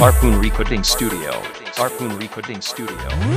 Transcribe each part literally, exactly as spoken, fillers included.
Harpoon Recording Studio. Harpoon Recording Studio.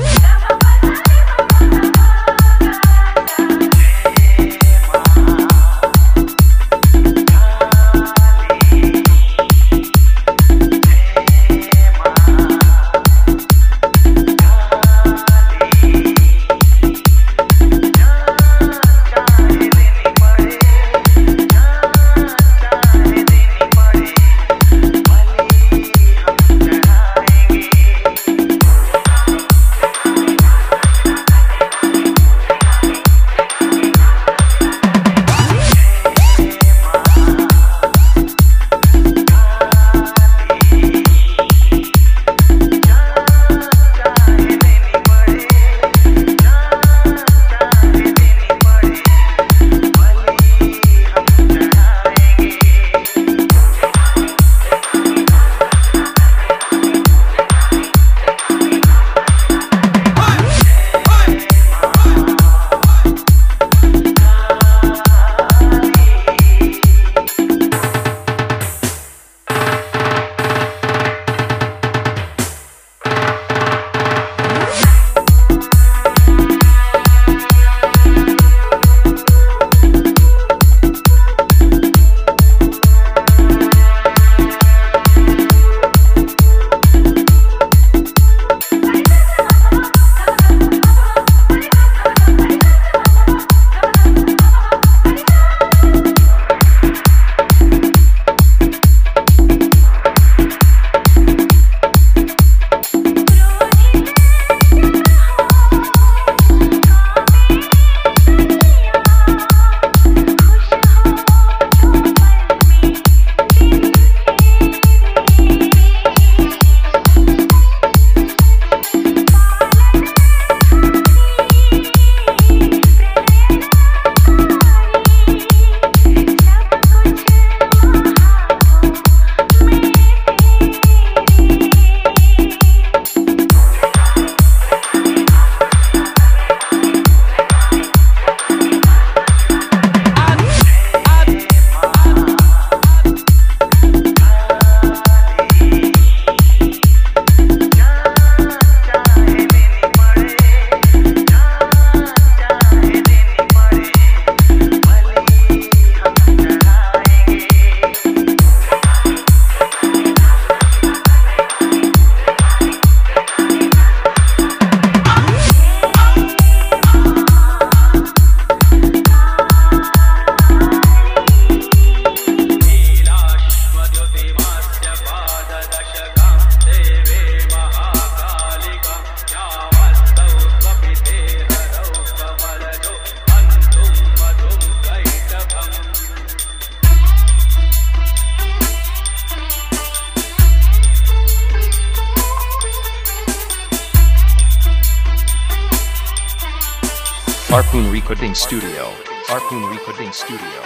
Harpoon Recording Studio. Harpoon Recording Studio.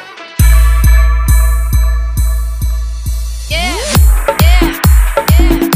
Yeah, yeah, yeah.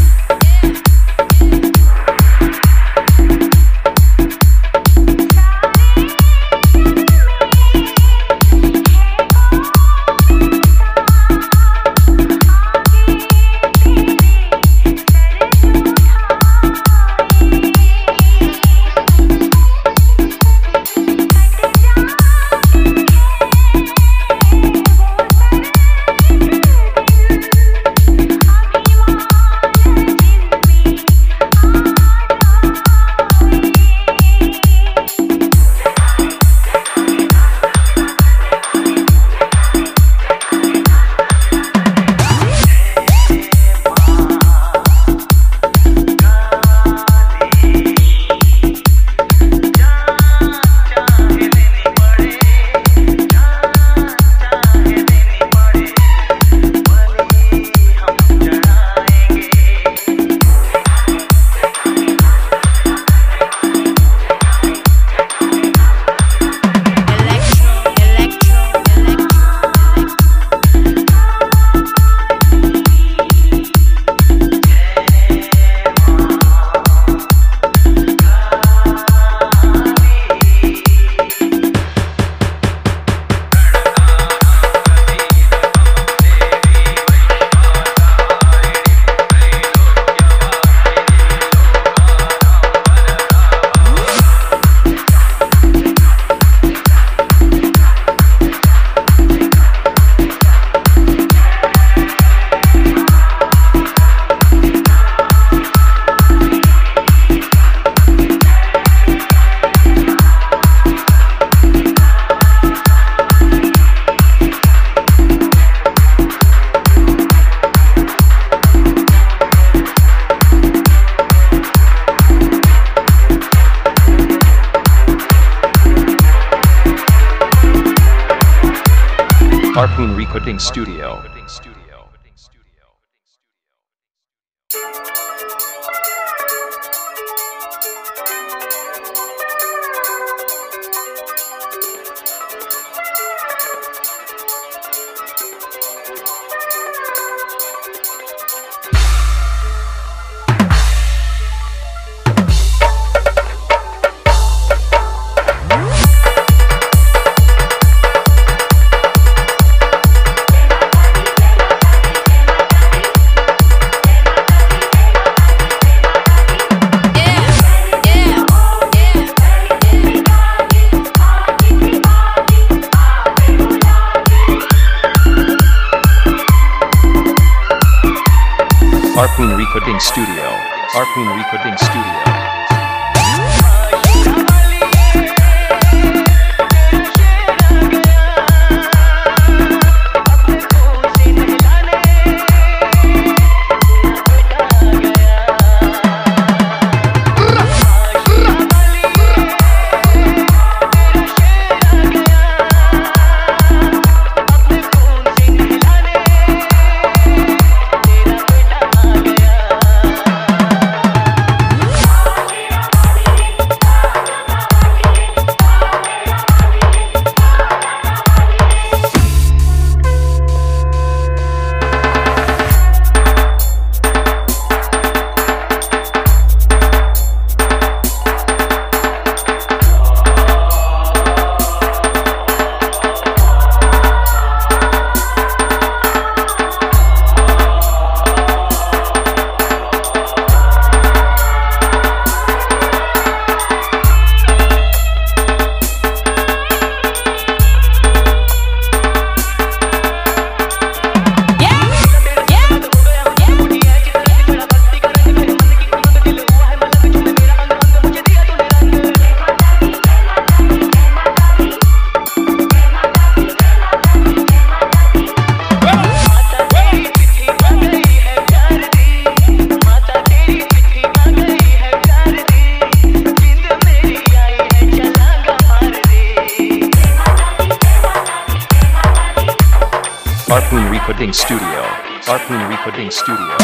Harpoon Recording Studio. Harpoon Recording Studio. Harpoon Recording Studio. Harpoon Recording Studio. Harpoon Recording Studio.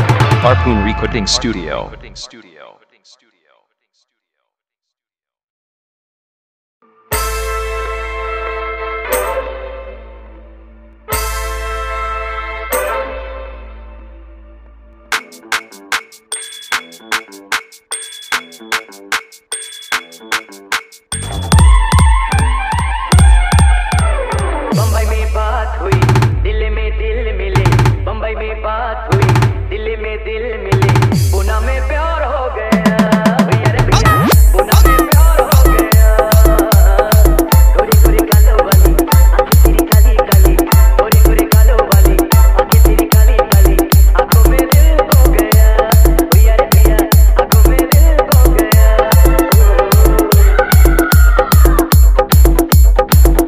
Harpoon Recording Studio.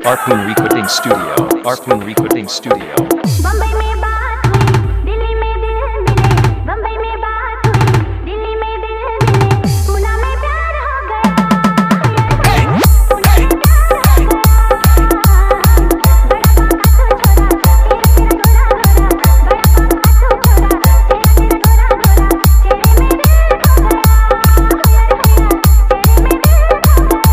Arpun Recording Studio. Arpun Recording Studio. Bombay में बात हुई, दिल्ली में दिल मिले। बम्बई में बात हुई, दिल्ली में दिल मिले। पूना में प्यार हो गया। पूना में प्यार हो गया। बड़ा पापा तो छोरा, तेरा तेरा गोरा गोरा। बड़ा पापा तो छोरा, तेरा तेरा गोरा गोरा। चेहरे में दिल खो गया। यार भैया, चेहरे में दिल खो गया।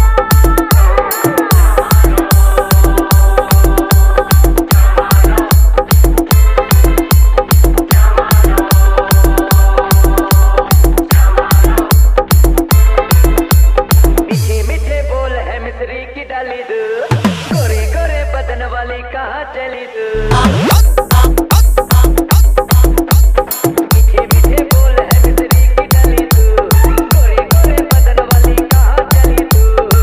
मीठे मीठे बोल है मिस्री की डाली दो, गोरे गोरे बदन वाली कहाँ चली तू। मीठे मीठे बोल है मिस्री की डाली दो, गोरे गोरे बदन वाली कहाँ चली तू।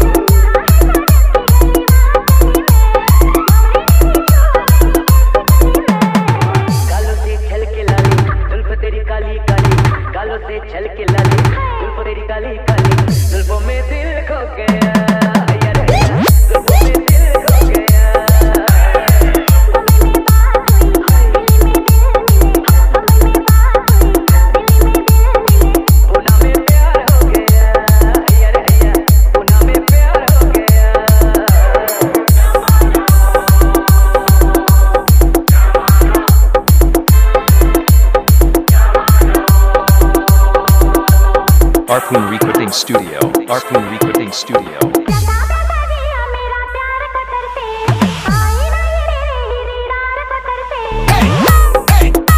गालों से छल के लाली, जुल्फ तेरी काली काली। गालों से छल के लाली, जुल्फ तेरी काली काली। जुल्फों में दिल खो गया, यार जुल्फों में दिल खो गया। बम्बई में बात हुई, दिल्ली में दिल मिले। बम्बई में बात हुई, दिल्ली में दिल मिले। पूना में प्यार हो गया, यार भैया पूना में प्यार हो गया। Arpun Recording Studio. Arpun Recording Studio. लगा बाबा दिया मेरा प्यार कतर से। आई ना हीरे हीरेदार कतर से। हाँ, लगा बाबा दिया मेरा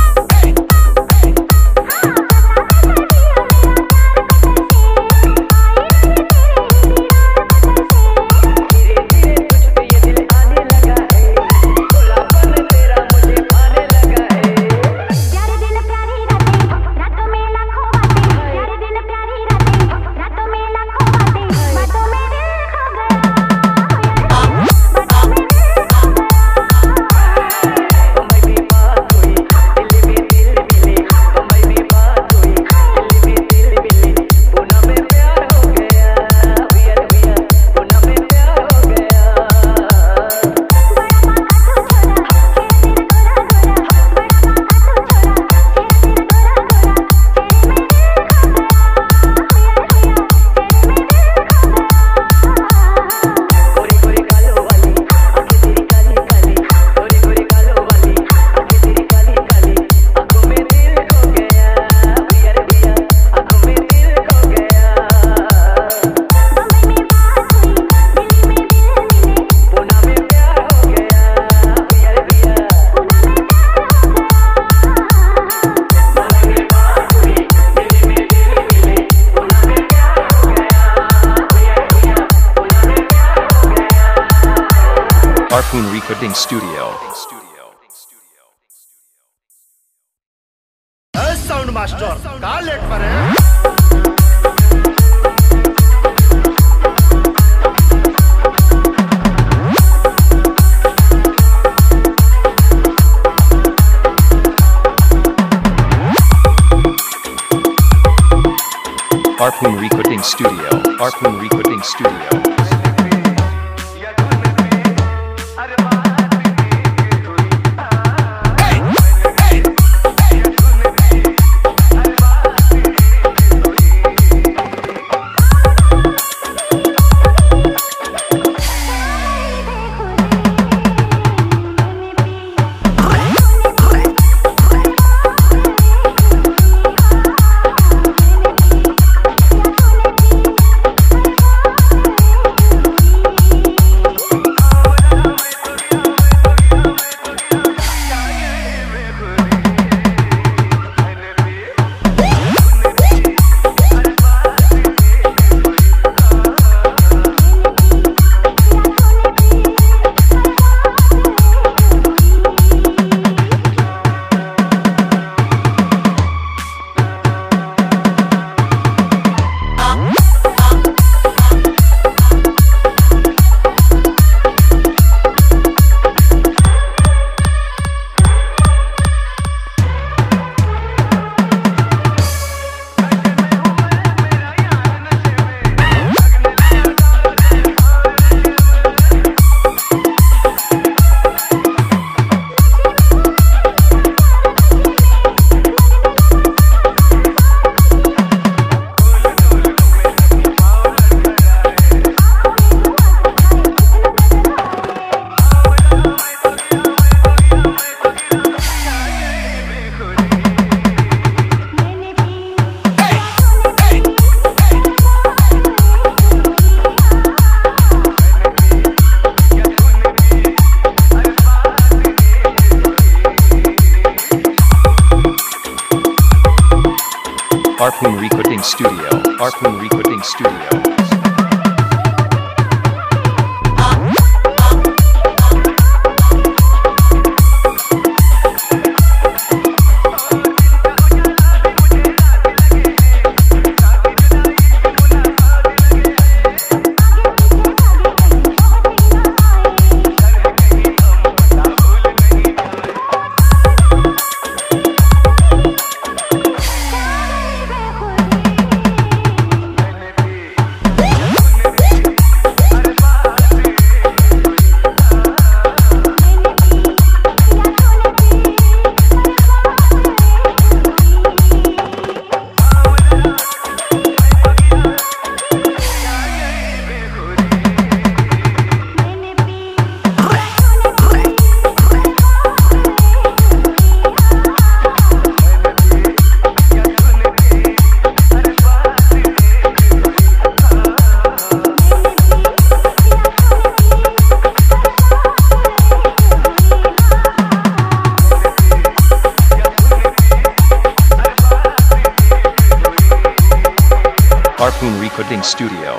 प्यार कतर से। आई ना हीरे हीरेदार कतर से। धीरे धीरे तुझ पे ये दिल आने लगा है, खुलापन तेरा मुझे भाने लगा है। प्यारे दिन प्यारी रातें, रातों में लाखों बातें। प्यारे दिन प्यारी रातें, रातों में लाखों बातें। बातों में दिल खो गया, बातों में दिल खो गया। बम्बई में बात हुई, दिल्ली में दिल मिले। बम्बई में बात हुई, दिल्ली में दिल मिले। पूना में प्यार हो गया, भैया भैया पूना में प्यार हो गया। बड़ा पापा तो छोरा, तेरा तेरा गोरा गोरा। बड़ा पापा तो छोरा, तेरा तेरा गोरा गोरा। चेहरे में दिल खो गया, यार भैया चेहरे में दिल खो गया। गोरी गोरी गालों वाली, आंखें तेरी काली काली। गोरी गोरी गालों वाली, आंखें तेरी काली काली। आंखों में दिल खो गया, भैया भैया आंखों में दिल खो गया। बम्बई में बात हुई, दिल्ली में दिल मिले। पूना में प्यार हो गया, भैया भैया पूना में प्यार हो गया। बम्बई में बात हुई, दिल्ली में दिल मिले। पूना में प्यार हो गया, भैया भैया पूना में प्यार हो गया। Arpun Recording Studio. Sound master का लेट पर है। Arpun Recording Studio. Arpun Recording Studio. तूने Arpun Recording Studio. Arpun Recording Studio. Arpun Recording Studio.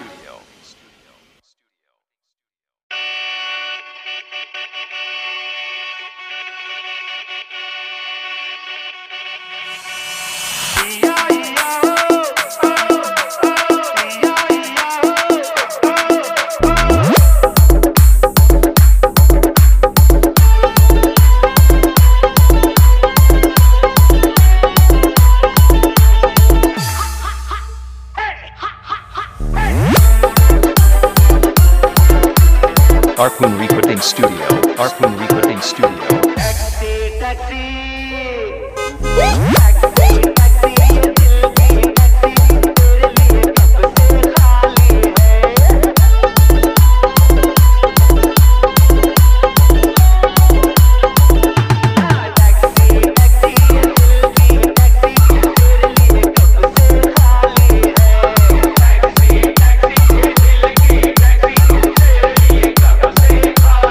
Arpun Recording Studio. Arpun Recording Studio. Taxi, taxi.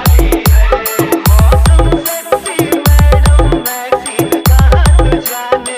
जाने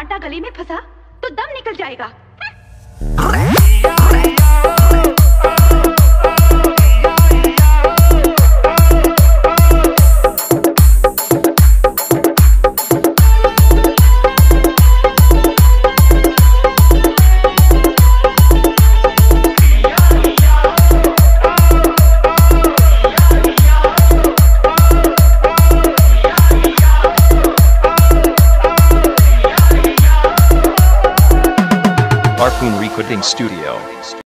कांटा गले में फंसा तो दम निकल जाएगा। Arpun Recording Studio.